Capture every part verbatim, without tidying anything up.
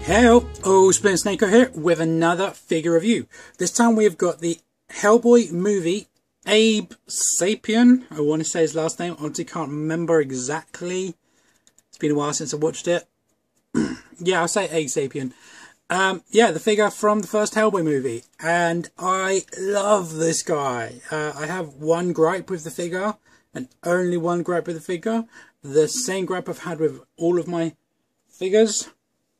Hello, oh, Splinter Snako here with another figure review. This time we've got the Hellboy movie, Abe Sapien. I want to say his last name, honestly can't remember exactly. It's been a while since I watched it. Yeah, I'll say Abe Sapien. Um, yeah, the figure from the first Hellboy movie. And I love this guy. Uh, I have one gripe with the figure, and only one gripe with the figure. The same gripe I've had with all of my figures.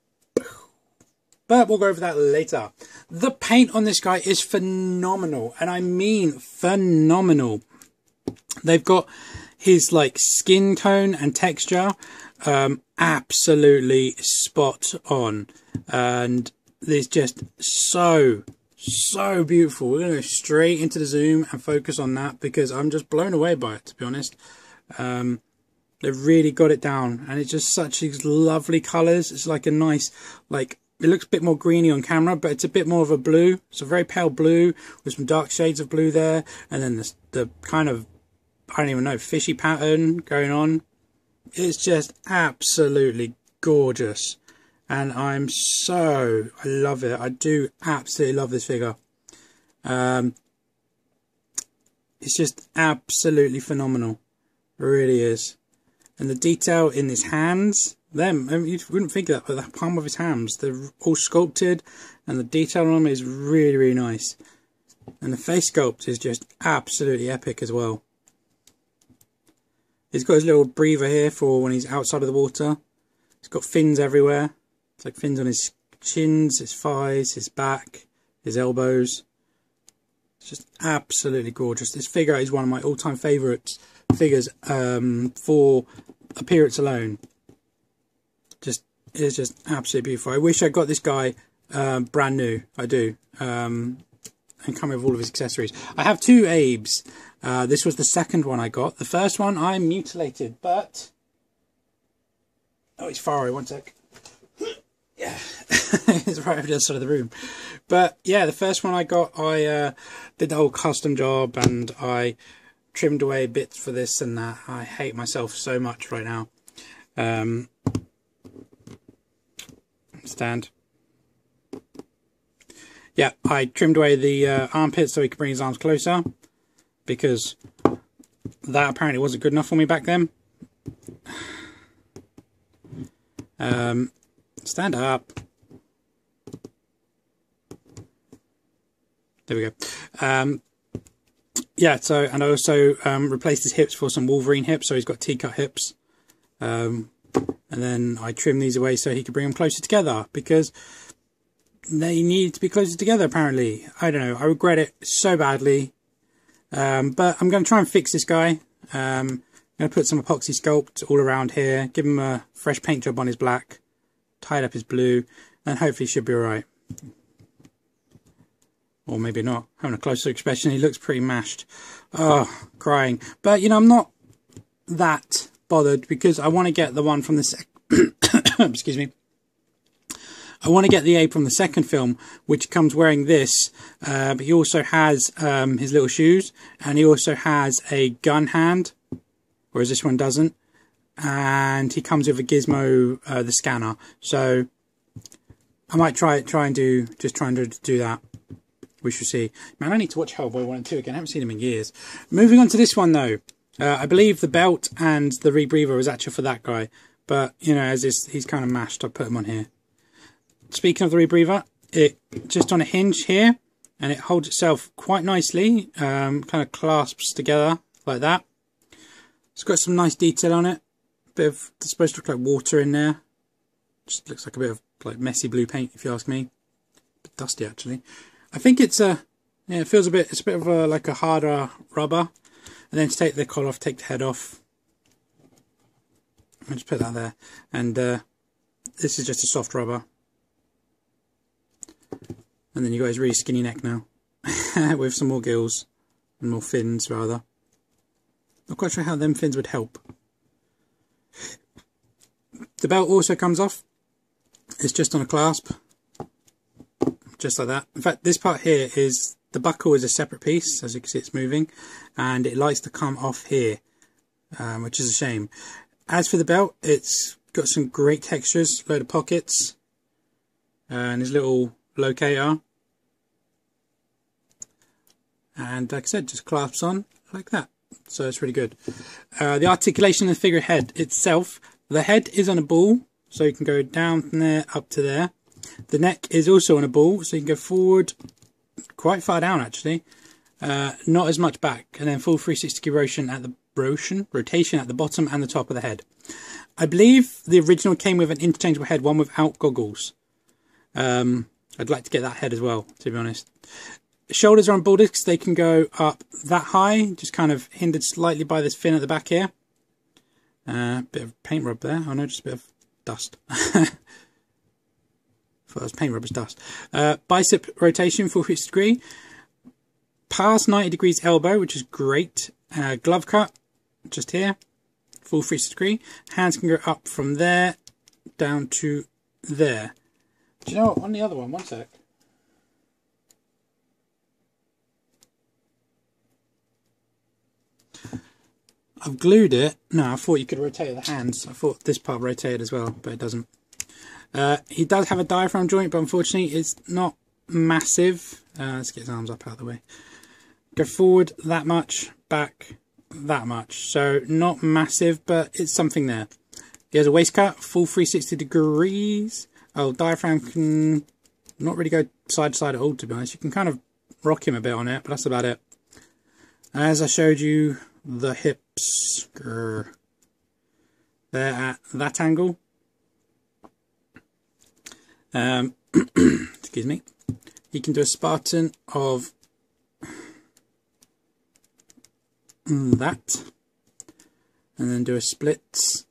But we'll go over that later. The paint on this guy is phenomenal. And I mean phenomenal. They've got his like skin tone and texture um, absolutely spot on. And it's just so, so beautiful. We're going to go straight into the zoom and focus on that because I'm just blown away by it, to be honest. Um, they've really got it down. And it's just such these lovely colours. It's like a nice, like... It looks a bit more greeny on camera, but it's a bit more of a blue. It's a very pale blue with some dark shades of blue there. And then the, the kind of, I don't even know, fishy pattern going on. It's just absolutely gorgeous. And I'm so, I love it. I do absolutely love this figure. Um, it's just absolutely phenomenal. It really is. And the detail in his hands... Them, I mean, you wouldn't think that, but the palm of his hands, they're all sculpted, and the detail on them is really, really nice. And the face sculpt is just absolutely epic as well. He's got his little breather here for when he's outside of the water. He's got fins everywhere. It's like fins on his chins, his thighs, his back, his elbows. It's just absolutely gorgeous. This figure is one of my all-time favourite figures um, for appearance alone. Just it's just absolutely beautiful. I wish I got this guy um, brand new. I do, um, and come with all of his accessories. I have two Abes. Uh, this was the second one I got. The first one I mutilated, but oh, it's far away. One sec. Yeah, it's right over the other side of the room. But yeah, the first one I got, I uh, did the whole custom job, and I trimmed away bits for this and that. I hate myself so much right now. Um, stand. Yeah, I trimmed away the uh, armpits so he could bring his arms closer, because that apparently wasn't good enough for me back then. Um, stand up. There we go. Um, yeah, so, and I also um, replaced his hips for some Wolverine hips, so he's got T-cut hips. Um, and then I trimmed these away so he could bring them closer together, because they needed to be closer together apparently. I don't know, I regret it so badly. Um, but I'm going to try and fix this guy. Um, I'm going to put some epoxy sculpt all around here, give him a fresh paint job on his black, tied up his blue, and hopefully he should be alright. Or maybe not. Having a closer inspection, he looks pretty mashed. Oh, crying. But, you know, I'm not that bothered, because I want to get the one from the sec excuse me I want to get the Abe from the second film, which comes wearing this, uh, but he also has um, his little shoes, and he also has a gun hand, whereas this one doesn't, and he comes with a gizmo, uh, the scanner. So I might try try and do just trying to do that. We shall see. Man, I need to watch Hellboy one and two again. I haven't seen him in years. Moving on to this one though. Uh, I believe the belt and the rebreather was actually for that guy. But, you know, as is, he's kind of mashed, I'll put him on here. Speaking of the rebreather, it just on a hinge here. And it holds itself quite nicely. Um, kind of clasps together like that. It's got some nice detail on it. Bit of, it's supposed to look like water in there. Just looks like a bit of like messy blue paint, if you ask me. A bit dusty, actually. I think it's a, yeah, it feels a bit, it's a bit of a, like a harder rubber. And then to take the collar off, take the head off. I'll just put that there. And uh, this is just a soft rubber. And then you've got his really skinny neck now. With some more gills. And more fins, rather. Not quite sure how them fins would help. The belt also comes off. It's just on a clasp. Just like that. In fact, this part here is... The buckle is a separate piece, as you can see it's moving, and it likes to come off here, um, which is a shame. As for the belt, it's got some great textures, load of pockets, and his little locator. And like I said, just clasps on like that. So it's really good. Uh, the articulation of the figurehead itself, the head is on a ball, so you can go down from there up to there. The neck is also on a ball, so you can go forward quite far down actually. Uh, not as much back, and then full three sixty degree rotation at the rotation, rotation at the bottom and the top of the head. I believe the original came with an interchangeable head, one without goggles. Um, I'd like to get that head as well, to be honest. Shoulders are on ball discs. They can go up that high, just kind of hindered slightly by this fin at the back here. Uh, bit of paint rub there. I know, just a bit of dust. Thought it was paint rub, it's dust. Uh, bicep rotation, full fifty degree. Past ninety degrees elbow, which is great. Uh, glove cut, just here. Full three sixty degree. Hands can go up from there down to there. Do you know what? On the other one, one sec. I've glued it. No, I thought you could rotate the hands. I thought this part rotated as well, but it doesn't. Uh, he does have a diaphragm joint, but unfortunately it's not massive. Uh, let's get his arms up out of the way. Go forward that much, back that much. So not massive, but it's something there. He has a waist cut, full three sixty degrees. Oh, diaphragm can not really go side to side at all, to be honest. You can kind of rock him a bit on it, but that's about it. As I showed you, the hips, grr, they're at that angle. Um, excuse me. You can do a Spartan of that, and then do a split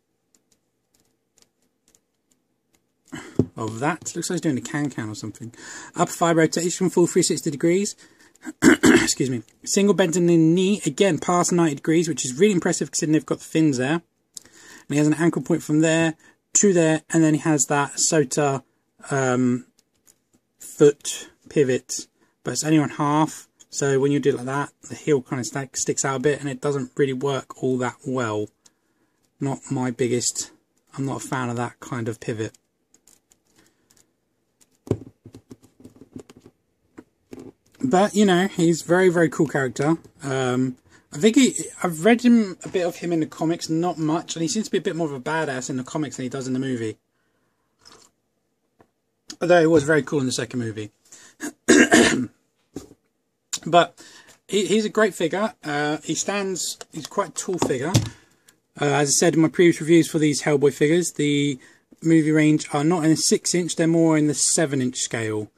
of that. Looks like he's doing a can-can or something. Upper thigh rotation, full three sixty degrees. Excuse me. Single bend in the knee, again past ninety degrees, which is really impressive considering they've got the fins there. And he has an ankle point from there to there, and then he has that Sota um, foot pivot, but it's only on half. So when you do it like that, the heel kind of st sticks out a bit, and it doesn't really work all that well. Not my biggest. I'm not a fan of that kind of pivot. But, you know, he's a very, very cool character. Um, I think he, I've read him a bit of him in the comics, not much, and he seems to be a bit more of a badass in the comics than he does in the movie. Although he was very cool in the second movie. But he, he's a great figure. Uh, he stands, he's quite a tall figure. Uh, as I said in my previous reviews for these Hellboy figures, the movie range are not in the six inch, they're more in the seven inch scale.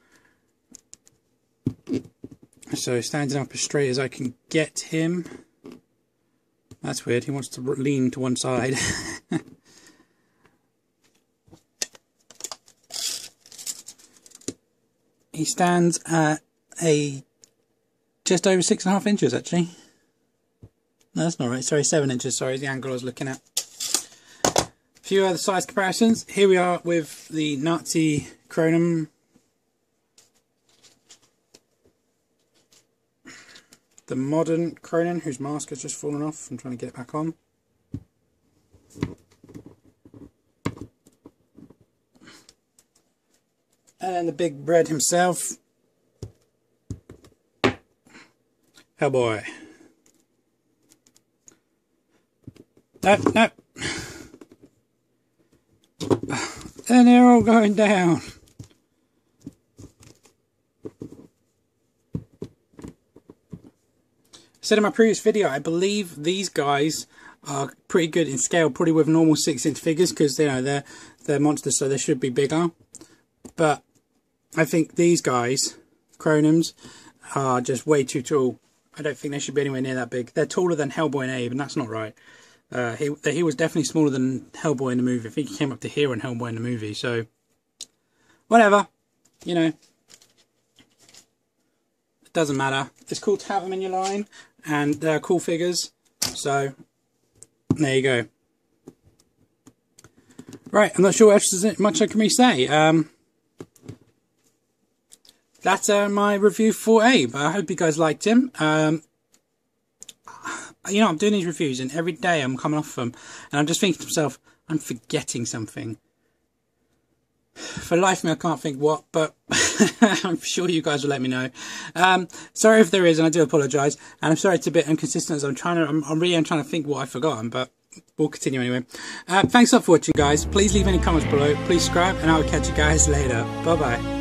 So standing up as straight as I can get him. That's weird, he wants to lean to one side. He stands at a just over six and a half inches actually. No, that's not right, sorry, seven inches, sorry, is the angle I was looking at. A few other size comparisons. Here we are with the Nazi Kronen. The modern Kronen, whose mask has just fallen off. I'm trying to get it back on. And then the big bread himself. Hellboy. No, no. And they're all going down. I said in my previous video, I believe these guys are pretty good in scale, probably with normal six inch figures, because you know they're they're monsters, so they should be bigger. But I think these guys, Kronens, are just way too tall. I don't think they should be anywhere near that big. They're taller than Hellboy and Abe, and that's not right. Uh, he he was definitely smaller than Hellboy in the movie. I think he came up to here in Hellboy in the movie. So whatever, you know, it doesn't matter. It's cool to have them in your line. And they're cool figures, so there you go. Right, I'm not sure what else is much I can really say. Um, that's uh, my review for Abe. I hope you guys liked him. Um, you know, I'm doing these reviews, and every day I'm coming off them, and I'm just thinking to myself, I'm forgetting something. For life of me, I can't think what, but I'm sure you guys will let me know. Um, sorry if there is, and I do apologise. And I'm sorry it's a bit inconsistent as I'm trying to, I'm, I'm really am trying to think what I've forgotten, but we'll continue anyway. Uh, thanks a lot for watching, guys. Please leave any comments below. Please subscribe, and I will catch you guys later. Bye-bye.